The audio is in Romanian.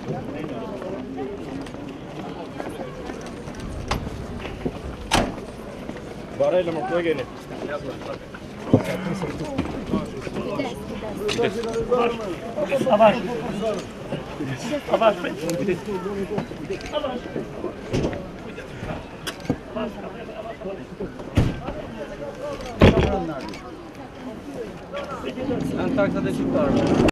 Varayla mutluğa gelin. Savaş. Savaş. Antakya'da çift var mı?